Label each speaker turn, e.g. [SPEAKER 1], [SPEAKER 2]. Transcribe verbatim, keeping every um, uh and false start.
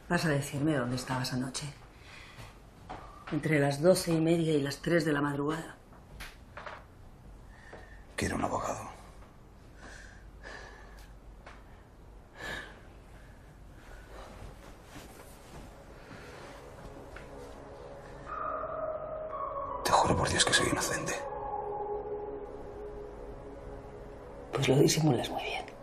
[SPEAKER 1] Vas a decirme dónde estabas anoche. Entre las doce y media y las tres de la madrugada.
[SPEAKER 2] Quiero un abogado. Te juro por Dios que soy inocente.
[SPEAKER 1] Pues lo disimulas muy bien.